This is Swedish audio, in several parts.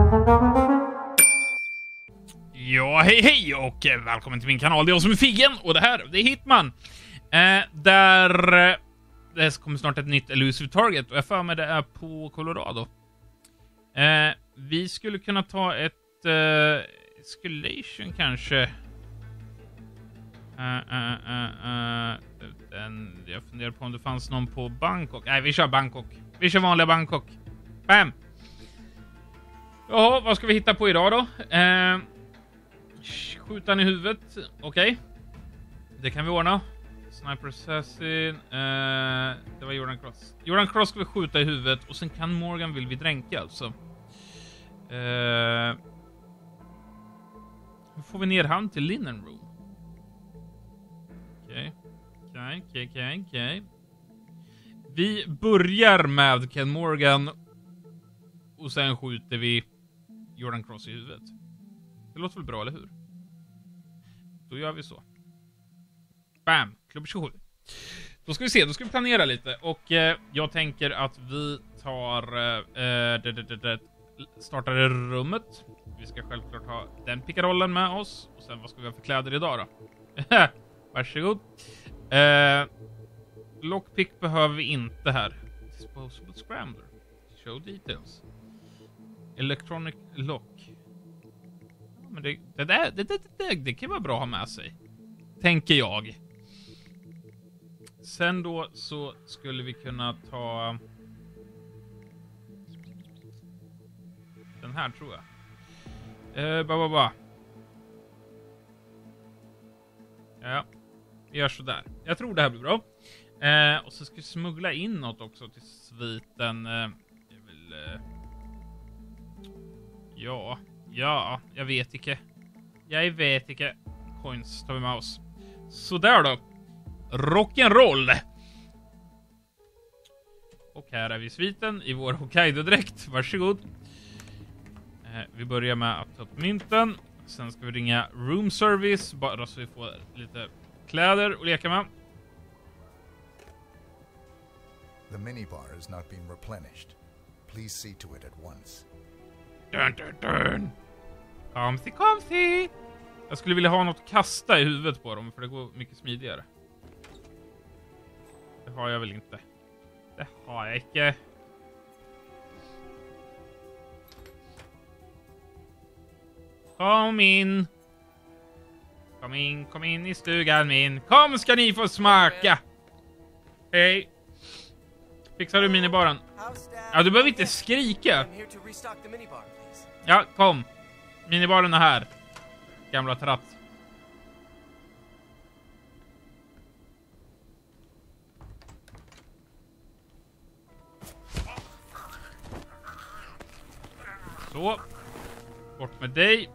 Ja, hej och välkommen till min kanal. Det är jag som är Figgen och det här, det är Hitman. Det kommer snart ett nytt Elusive Target och jag för mig det är på Colorado. Vi skulle kunna ta ett Escalation kanske. Jag funderar på om det fanns någon på Bangkok. Nej, vi kör Bangkok. Vi kör vanliga Bangkok. Bam! Jaha, vad ska vi hitta på idag då? Skjuta han i huvudet. Okej. Det kan vi ordna. Sniper Assassin. Det var Jordan Cross. Jordan Cross ska vi skjuta i huvudet. Och sen kan Morgan vill vi dränka alltså. Hur får vi ner han till Linen Room? Okej. Vi börjar med Ken Morgan. Och sen skjuter vi Jordan Cross i huvudet. Det låter väl bra, eller hur? Då gör vi så. Bam, klubb 27. Då ska vi se, då ska vi planera lite. Och jag tänker att vi tar startar i rummet. Vi ska självklart ha den pickarollen med oss. Och sen vad ska vi ha för kläder idag då? Varsågod. Lockpick behöver vi inte här. Disposable scrambler. Show details. Electronic lock. Men det kan vara bra att ha med sig. Tänker jag. Sen då så skulle vi kunna ta den här tror jag. Ja, vi gör så där. Jag tror det här blir bra. Och så ska vi smuggla in något också till sviten. Ja, jag vet inte. Coins tar vi med oss. Så där då. Rock'n'roll. Och här är vi i sviten i vår Hokkaido-dräkt. Varsågod. Vi börjar med att ta upp mynten. Sen ska vi ringa room service. Bara så vi får lite kläder att leka med. The minibar is not being replenished. Please see to it at once. Dun. Komsi. Jag skulle vilja ha något att kasta i huvudet på dem, för det går mycket smidigare. Det har jag väl inte. Det har jag inte. Kom in i stugan min. Kom ska ni få smaka. Hej. Fixar du minibaren? Ja, du behöver inte skrika. Ja, kom. Minibaren är här. Gamla tratt. Så. Bort med dig.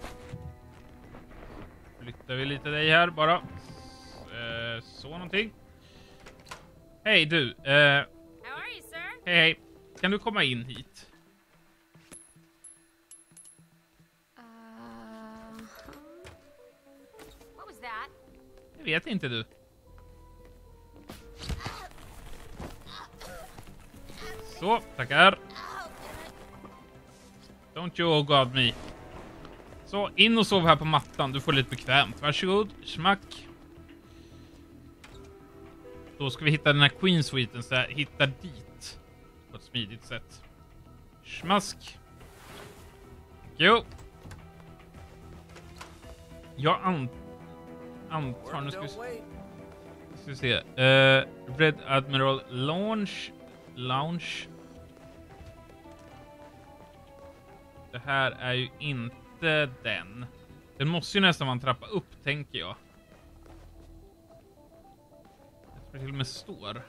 Flyttar vi lite dig här bara. Så någonting. Hej du. Hej. Kan du komma in hit? Jag vet inte du. Så, tackar. Don't you god me. Så, in och sov här på mattan. Du får lite bekvämt. Varsågod, smack. Då ska vi hitta den här Queen Suiten, så jag hittar dit på ett smidigt sätt. Smask. Jo. Jag antar, nu ska vi se. Red Admiral Lounge. Det här är ju inte den. Den måste ju nästan vara en trappa upp, tänker jag. Jag tror till och med står.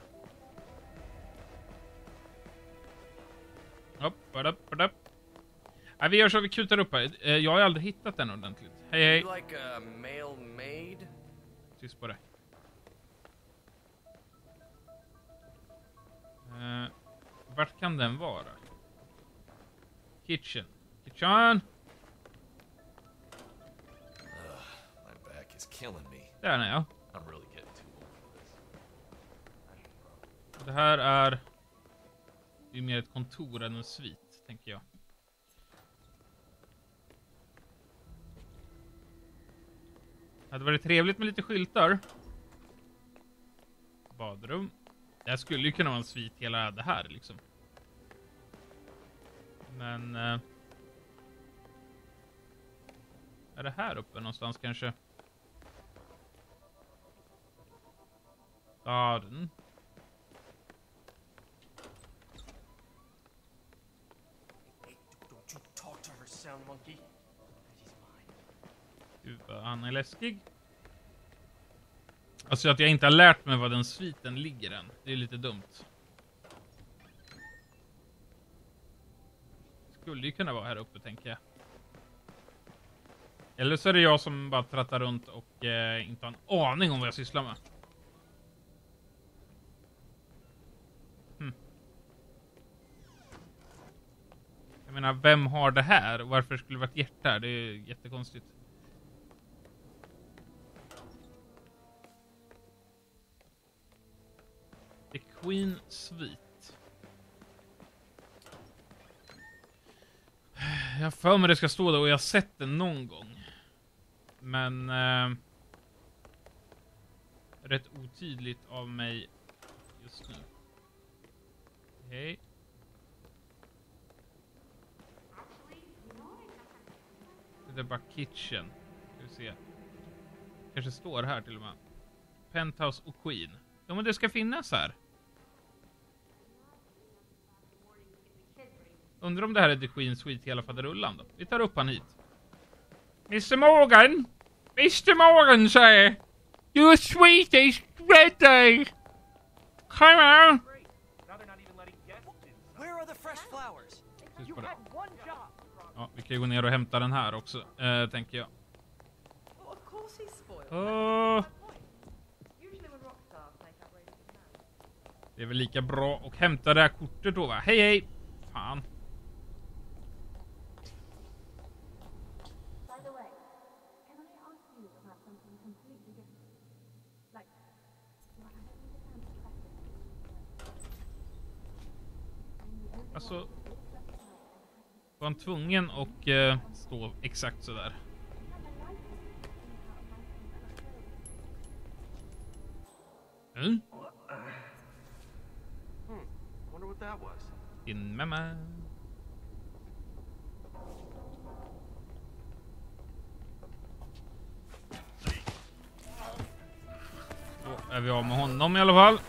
Hopp. Nej, vi gör så, vi kutar upp här. Jag har aldrig hittat den ordentligt. Hej. Tyst på det. Vart kan den vara? Kitchen. My back is killing me. Där är jag. I'm really getting too old for this. Det här är ju mer ett kontor än en svit, tänker jag. Det hade varit trevligt med lite skyltar. Badrum. Det här skulle ju kunna vara en svit hela det här liksom. Men... är det här uppe någonstans kanske? Garden. Don't you talk to her, sound monkey. She's mine. Gud vad han är läskig. Alltså att jag inte har lärt mig vad den sviten ligger än. Det är lite dumt. Skulle ju kunna vara här uppe tänker jag. Eller så är det jag som bara trattar runt och inte har en aning om vad jag sysslar med. Jag menar, vem har det här? Varför skulle det vara ett hjärta här? Det är jättekonstigt. The Queen Suite. Jag har för mig det ska stå där och jag har sett den någon gång. Men rätt otydligt av mig just nu. Hej. Det är bara kitchen. Ska vi se. Kanske står här till och med. Penthouse och Queen. Ja, men det ska finnas här. Undrar om det här är The Queen Suite hela faderullan då. Vi tar upp han hit. Mr. Morgan! Mr. Morgan säger your suite is ready! Come on! Now they're not even letting guests in. Where are the fresh flowers? Tyst You på det. had one job. Ja, vi kan ju gå ner och hämta den här också, tänker jag. Well, of course he's spoiled. Åh, Usually when rock stars make outrageous demands. det är väl lika bra att hämta det här kortet då, va? Hej, hej! Fan. By the way, can I ask you about something completely different? Like, do I don't need to sound attractive. Alltså, var han tvungen att stå exakt så där? Mm? Wonder what that was. Din mamma. Då är vi av med honom i alla fall.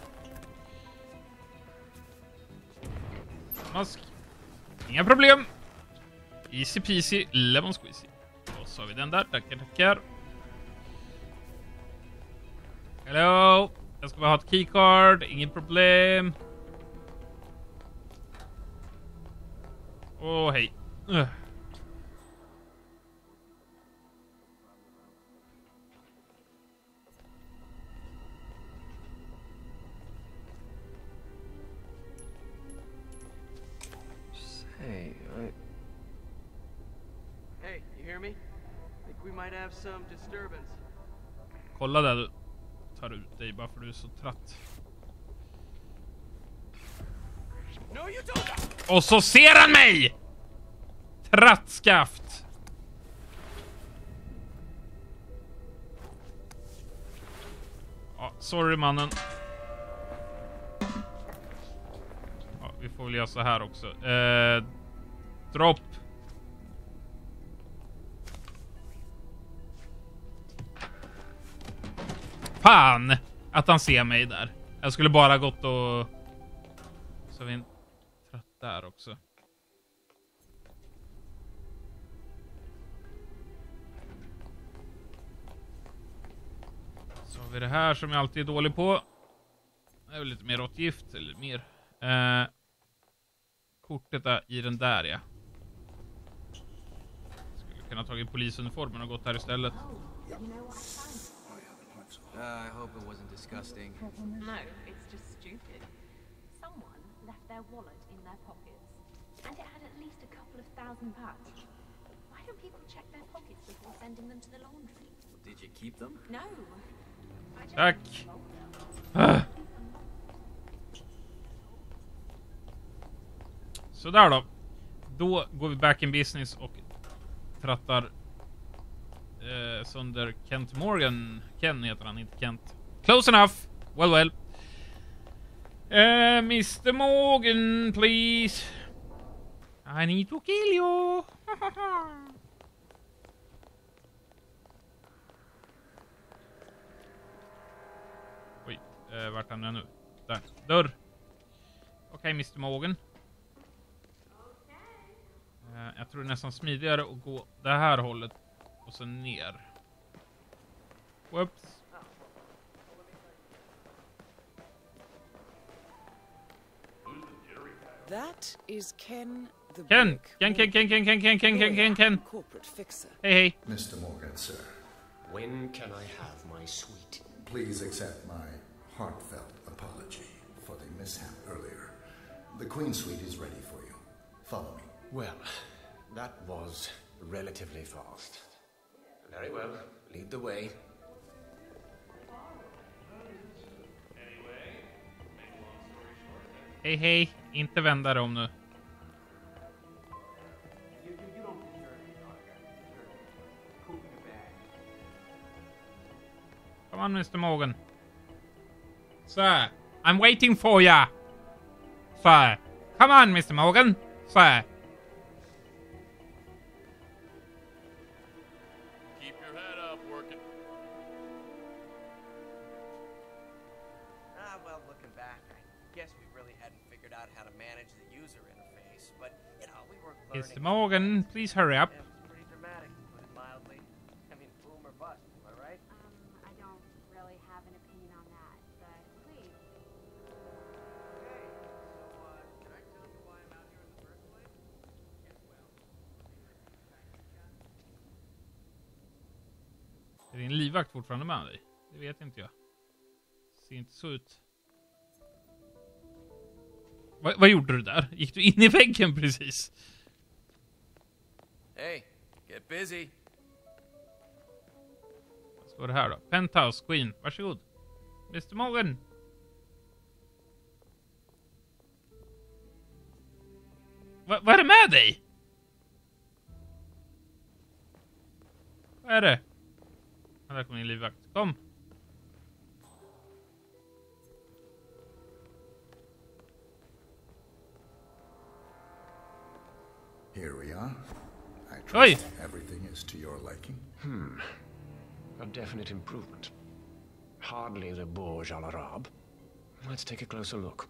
Mask. Inga problem. Easy peasy, lemon squeezy. Och så har vi den där. Tackar, tackar. Hello. Jag ska bara ha ett keycard. Ingen problem. Åh, hej. Hey, Hey, you hear me? Think we might have some disturbance. Kolla där du tar ut dig bara för du är så trött. No, you don't! Och så ser han mig! Trattskaft. Ja, sorry mannen. Ja, vi får väl göra så här också. Dropp. Fan att han ser mig där. Jag skulle bara gått och... Så vi en tratt där också. Så har vi det här som jag alltid är dålig på. Det är väl lite mer råttgift eller mer. Kortet är i den där, ja. Skulle kunna tagit polisuniformen och gått här istället. I hope it wasn't disgusting. No, it's just stupid. Someone left their wallet in their pockets, and it had at least a couple of thousand pounds. Why don't people check their pockets before sending them to the laundry? Did you keep them? No. I just Tack. Så där då. Då går vi back in business och trattar sönder Kent Morgan. Ken heter han, inte Kent. Close enough. Well, well. Mr. Morgan, please. I need to kill you. Oj, vart han är nu? Där, dörr. Okej, Mr. Morgan. Jag tror det är nästan smidigare att gå det här hållet och sen ner. Whoops. That is Ken the Ken, Brick. Ken. Corporate fixer. Hej. Mr. Morgan, sir, When can I have my sweet? please accept my heartfelt apology for the mishap earlier. The Queen Suite is ready for you. Follow me. Well, that was relatively fast. Very well. Lead the way. Hej. Inte vända dig om nu. Come on, Mr. Morgan. Sir, I'm waiting for ya. Sir. Come on, Mr. Morgan. Sir. Keep your head up, working. Well, looking back, I guess we really hadn't figured out how to manage the user interface, but, you know, we were learning. Mr. Morgan, please hurry up. It was pretty dramatic, to put it mildly. I mean, boom or bust, am I right? I don't really have an opinion on that, but please. Okay, so, can I tell you why I'm out here in the first place? Yes, well, Är din livvakt fortfarande med dig? Det vet inte jag. Ser inte så ut. Vad gjorde du där? Gick du in i väggen precis? Hey, get busy. Vad står det här då? Penthouse Queen, varsågod. Mr. Morgan. Vad är det med dig? Vad är det? Där kommer din livvakt. Kom. Here we are. I Oi. trust everything is to your liking. A definite improvement. Hardly the Burj Al Arab. Let's take a closer look.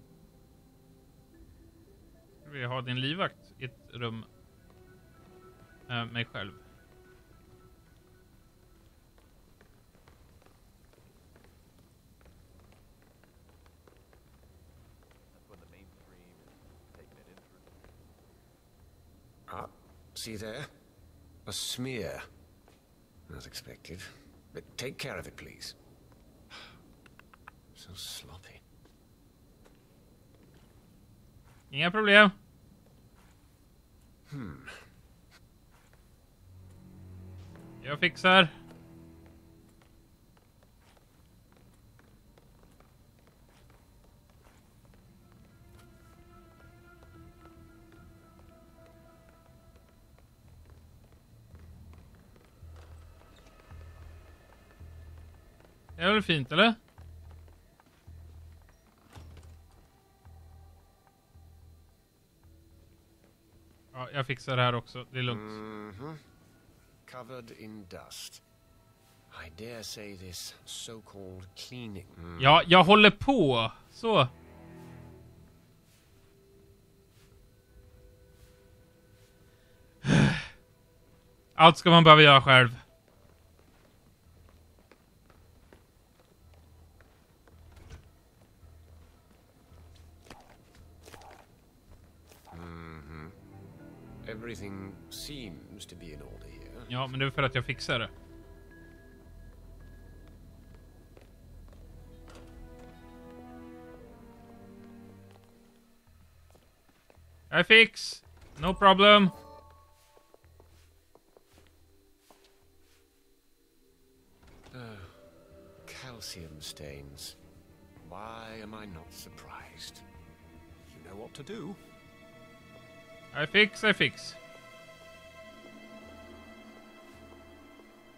Vi har din livvakt i ett rum. Mig själv. That's when the mainstream is taking it in for. See there? A smear. As expected. But take care of it, please. So sloppy. Inga problem. Jag fixar. Det är väl fint, eller? Ja, jag fixar det här också. Det är lugnt. Covered in dust. I dare say this so-called cleaning. Ja, jag håller på. Så. Allt ska man behöva göra själv. Everything seems to be in order here. Ja, men det är för att jag fixar det. I fix. No problem. Calcium stains. Why am I not surprised? You know what to do. I fix.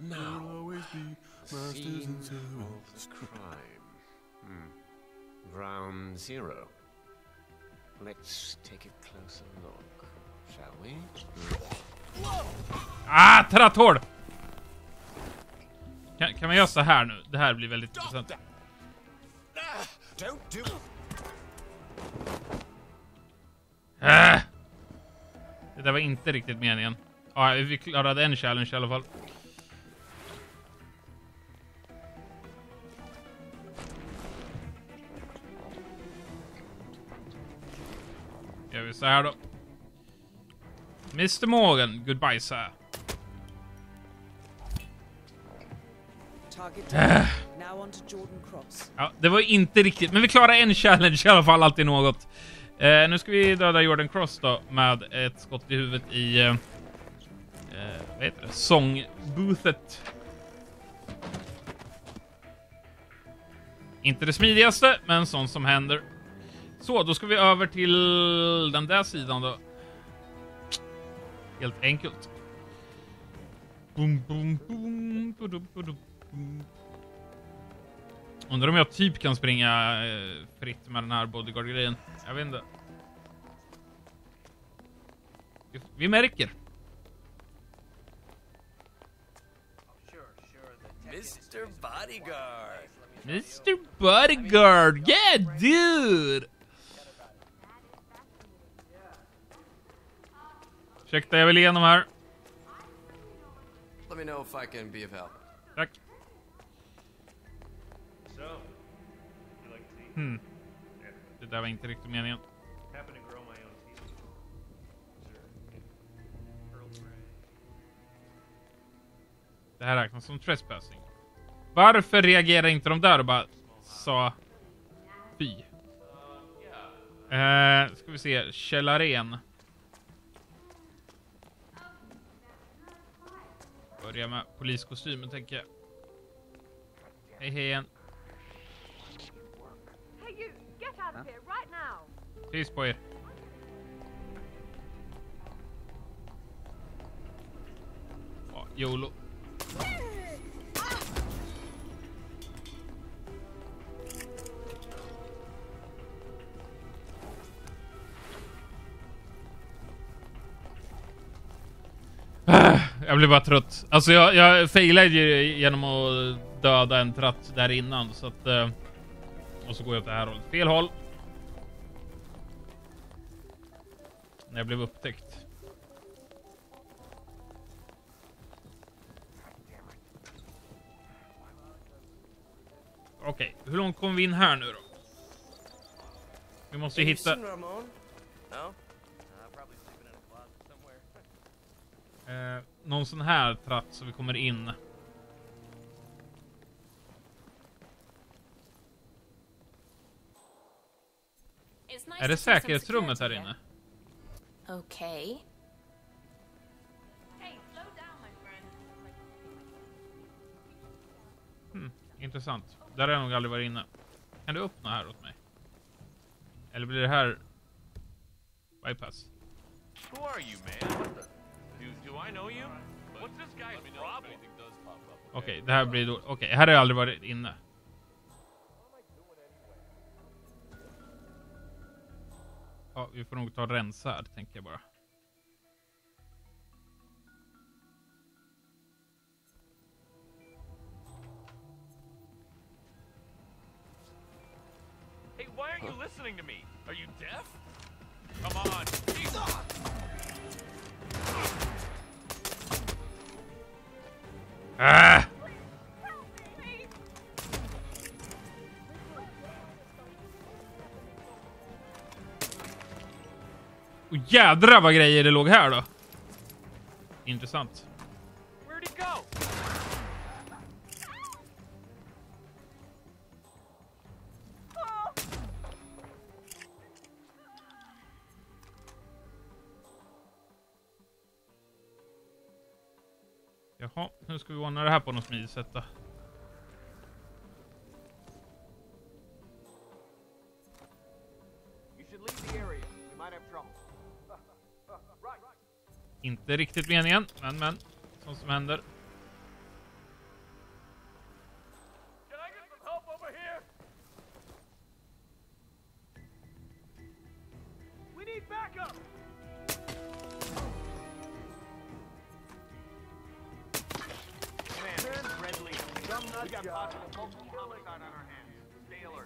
Now, scene of crime. Round 0. Let's take a closer look, shall we? Ah, tratthård! Kan man göra så här nu? Det här blir väldigt intressant. Det där var inte riktigt meningen. Ja, vi klarade en challenge i alla fall. Gör vi så här då. Mr. Morgan, goodbye sir. Target now on to Jordan Cross. Ja, det var inte riktigt, men vi klarar en challenge i alla fall, alltid något. Nu ska vi döda Jordan Cross då med ett skott i huvudet i vad heter det? Sångboothet. Inte det smidigaste, men sånt som händer. Så, då ska vi över till den där sidan då. Helt enkelt. Boom, boom, boom, boom, boom, boom. Undrar om jag typ kan springa fritt med den här bodyguard-grejen. Jag vet inte. Vi märker. Mr. Bodyguard. Mr. Bodyguard, yeah dude! Ursäkta, jag vill igenom här. Let me know if I can be of help. Tack. Det där var inte riktigt meningen. Det här räknas som trespassing. Varför reagerar inte de där och bara sa fy? Ska vi se, källaren. Börja med poliskostymen, tänker jag. Hej igen. Hey you, get out of here right now. Tyst på er. Ja, YOLO. Jag blir bara trött. Alltså jag failade ju genom att döda en tratt där innan. Så att, och så går jag åt det här hållet. Fel håll. När jag blev upptäckt. Okej, hur långt kommer vi in här nu då? Vi måste ju hitta... Ramon? No? Probably sleeping in a closet somewhere. Någon sån här tratt så vi kommer in. Är det säkerhetsrummet här inne? Okay. Hey, slow down my friend. Intressant. Där har jag nog aldrig varit inne. Kan du öppna här åt mig? Eller blir det här bypass? Who are you, man? What the? Do I know you? What's this guy's problem? Okej, det här blir då... Okej, här har jag aldrig varit inne. Ja, vi får nog ta rensa här, tänker jag bara. Hey, why aren't you listening to me? Are you deaf? Come on. Jesus. Ah! Och jädra vad grejer det låg här då. Intressant. Where'd he go? Jaha, nu ska vi ordna det här på något smidigt sätt då. You should leave the area. You might have trouble. Inte riktigt meningen, men sånt som händer. have possible multiple homicide on our hands. Stay alert.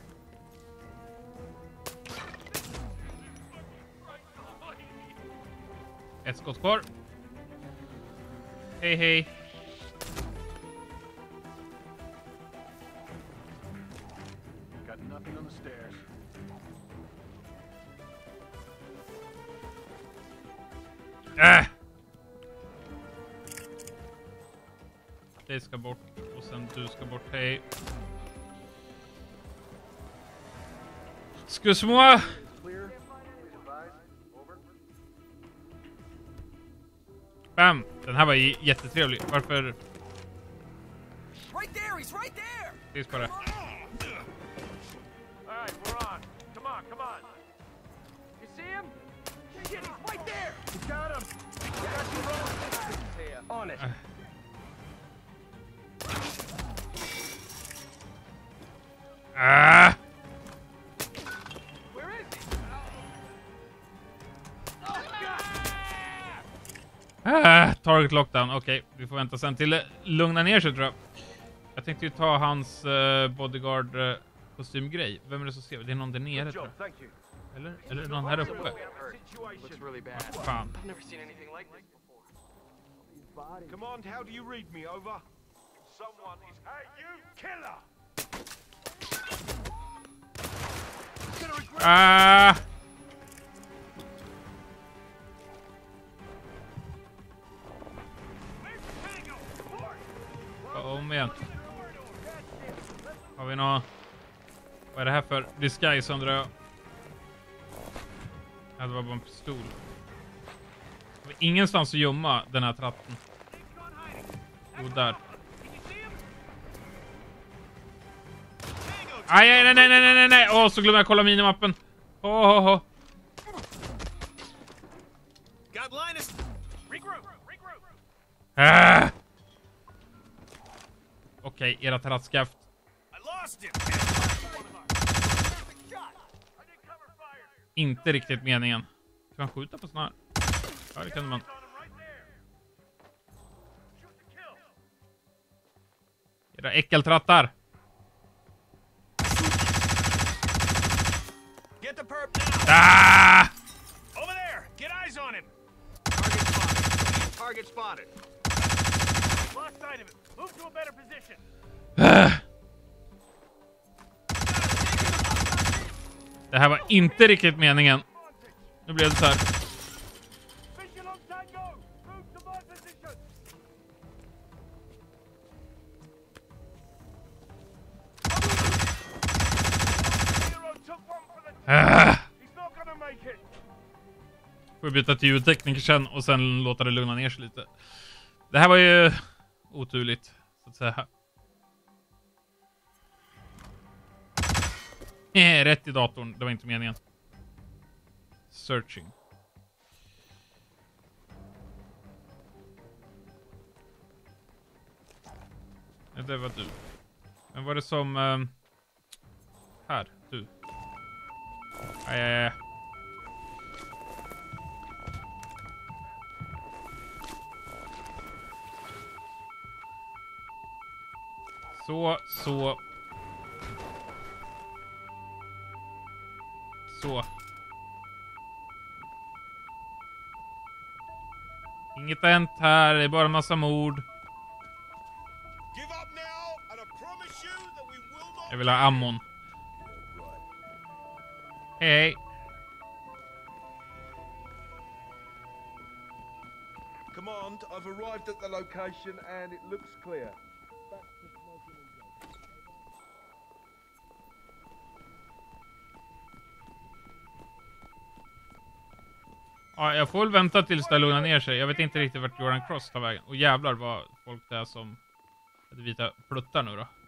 Ett skott kvar. Hej, hej. Got nothing on the stairs. Det ska bort. Och sen du ska bort. Hej. Excuse-moi. Bam. Den här var jättetrevlig. Varför? Right there, he's right there. Precis på det. All right, we're on. Come on, come on. You see him? Shit, he's right there. You got him. You got two rolling pistons here. On it. Ah! Where is he? Target lockdown. Okej, vi får vänta sen till lugna ner sig, tror jag. Jag tänkte ju ta hans bodyguard kostymgrej. Vem är det som ser? Det är någon där nere, tror jag. Thank you. Eller är det någon här uppe? Situation. Looks really bad. Fan. I've never seen anything like this before. Command, how do you read me? Over. Someone is. Hey, you killer! Gonna regret. Ah! Om igen. Har vi något? Vad är det här för disguise, undrar jag? Ja, det var bara en pistol. Det var ingenstans att gömma den här tratten. Jo, där. Aj, nej. Åh, så glömde jag kolla minimappen. Åh. Got Linus. Regroup. Okej, era trattskaft. I lost him. Inte riktigt meningen. Kan man skjuta på sån här? Ja, det kan man. Era äckeltrattar. Get the perp now. Ah! Over there. Get eyes on him. Target spotted. Lost sight of him. Move to a better position. Det här var inte riktigt meningen. Nu blev det så här. Vision on Tango. Move to my position. Hero took one for the team. He's not gonna make it. Får byta till ljudtekniker sen och sen låta det lugna ner sig lite. Det här var ju oturligt, så att säga. Rätt i datorn, det var inte meningen. Searching. Det var du. Men var det som... här, du. Aj. Så. Inget har hänt här, det är bara en massa mord. Jag vill ha ammon. Hej. Command, I've arrived at the location and it looks clear. Ja, jag får väl vänta tills det lugnar ner sig. Jag vet inte riktigt vart Jordan Cross tar vägen. Och jävlar vad folk det är som hade vita pluttar nu då.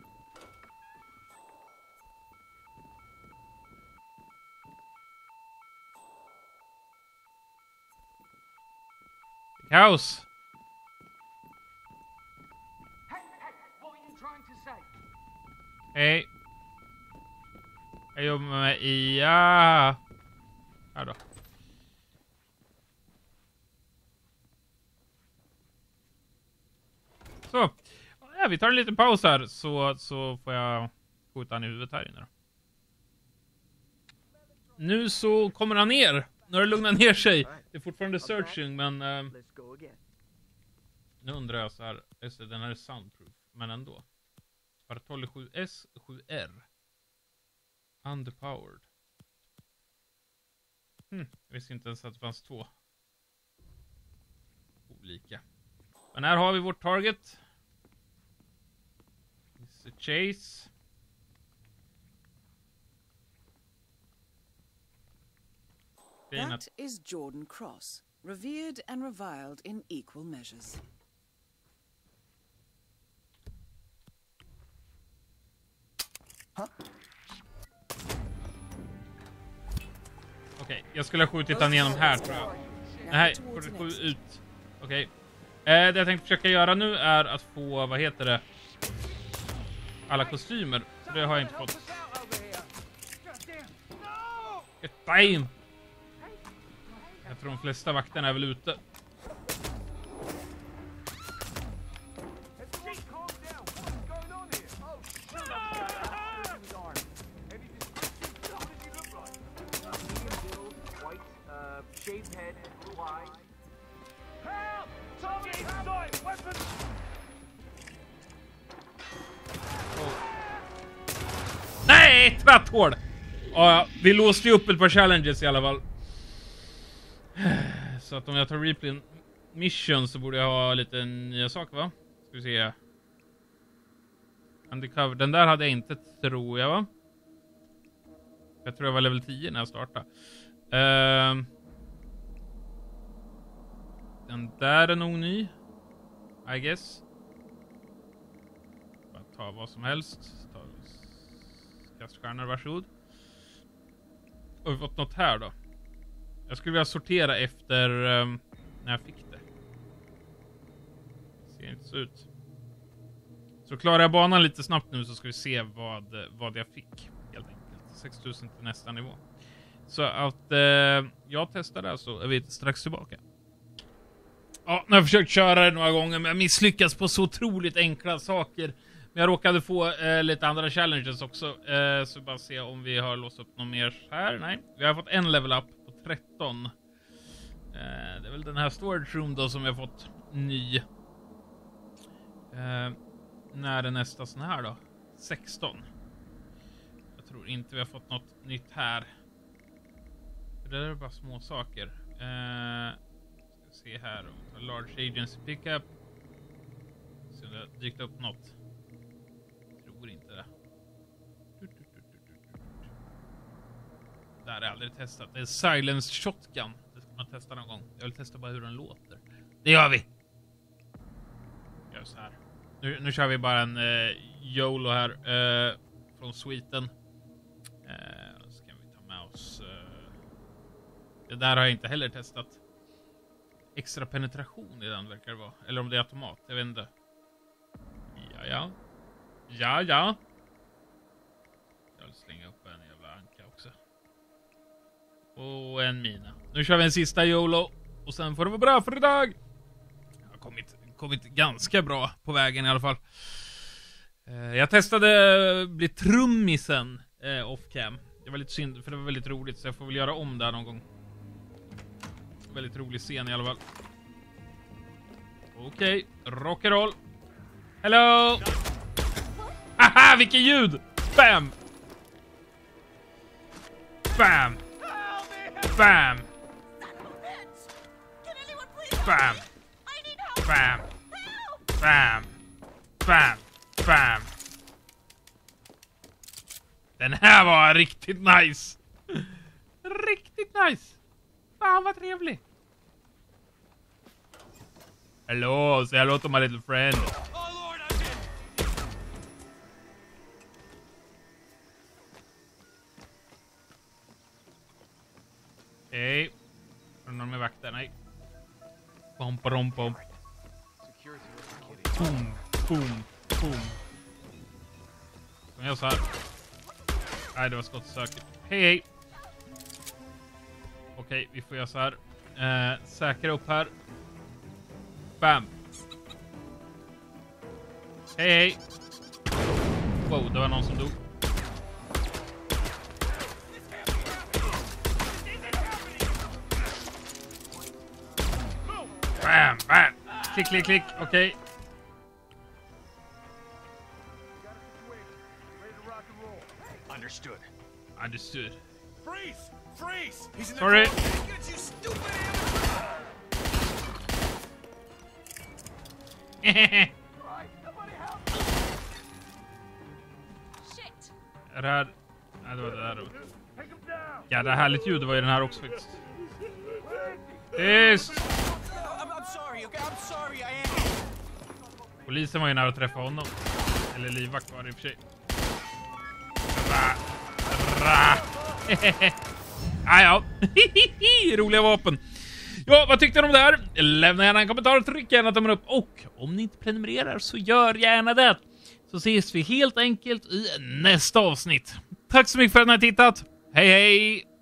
Kaos! Hej. Jag jobbar med IA. Här då. Så. vi tar en liten paus här så får jag skjuta han i huvudet här inne då. Nu så kommer han ner. Nu har det lugnat ner sig. Det är fortfarande searching, men nu undrar jag så här. Just det, den här är soundproof, men ändå. Bartoli 7S, 7R. Underpowered. Jag visste inte ens att det fanns 2 olika. Men här har vi vårt target. Mr. Chase. That is Jordan Cross, revered and reviled in equal measures. Okej, jag skulle ha skjutit han igenom här, tror jag. Nej, skjut ut. Okej. Det jag tänkte försöka göra nu är att få, vad heter det? Alla kostymer. Så det har jag inte fått. Get time! Jag tror de flesta vakterna är väl ute. Nej, tratthål! Ja, vi låste ju upp ett par challenges i alla fall. Så att om jag tar replay mission så borde jag ha lite nya saker, va? Ska vi se. Undercover. Den där hade jag inte, tror jag, va? Jag tror jag var level 10 när jag startade. Den där är nog ny. I guess. Bara ta vad som helst. Kaststjärnor, varsågod. Har vi fått något här då? Jag skulle vilja sortera efter när jag fick det. Ser inte så ut. Så klarar jag banan lite snabbt nu så ska vi se vad jag fick. Helt enkelt. 6000 till nästa nivå. Så att jag testar det så är vi strax tillbaka. Ja, nu har jag försökt köra det några gånger men jag misslyckas på så otroligt enkla saker. Men jag råkade få lite andra challenges också. Så bara se om vi har låst upp något mer här. Nej, vi har fått en level up på 13. Det är väl den här storage room då som vi har fått ny. När är nästa sån här då? 16. Jag tror inte vi har fått något nytt här. För det är bara små saker. Ska se här. Large agency pickup. Så det har dykt upp något. Tror inte det. Det här har jag aldrig testat. Det är silence shotgun. Det ska man testa någon gång. Jag vill testa bara hur den låter. Det gör vi! Gör så här. Nu kör vi bara en YOLO här. Från Sweden. Så kan vi ta med oss. Det där har jag inte heller testat. Extra penetration i den verkar det vara. Eller om det är automat. Jag vet inte. Ja. Jag vill slänga upp en jävla anka också. Och en mina. Nu kör vi en sista YOLO. Och sen får det vara bra för idag. Jag har kommit ganska bra på vägen i alla fall. Jag testade bli trummisen off cam. Det var lite synd för det var väldigt roligt. Så jag får väl göra om det någon gång. Väldigt rolig scen i alla fall. Okej, rock'n'roll. Hello! Haha, vilket ljud! Bam! Bam! Bam! Bam! Bam! Bam! Bam! Bam! Den här var riktigt nice! Riktigt nice! Fan vad trevlig! Hello, say hello to my little friend. Okej. Är det någon med vakter? Nej. Pom. Boom, boom. Som jag sa här. Nej, det var skottsäkert. Hej. Okej, vi får göra så här. Säkra upp här. Bam. Hej, hej. Wow, det var någon som dog. Bam, bam. Klick, klick, klick. Okej. Understood. Understood. Freeze! Freeze! He's in the Sorry. Get you stupid Shit! Är det här... Nej, det var det där då. Ja, det här härligt ljud var ju den här också faktiskt. Tyst! I'm sorry, okay? I'm sorry, I am. Polisen var ju nära att träffa honom. Eller livvakt var det i och för sig. Ra. Ra. Ja. Roliga vapen. Ja, vad tyckte ni om det här? Lämna gärna en kommentar, tryck gärna tummen upp. Och om ni inte prenumererar så gör gärna det. Så ses vi helt enkelt i nästa avsnitt. Tack så mycket för att ni har tittat. Hej hej!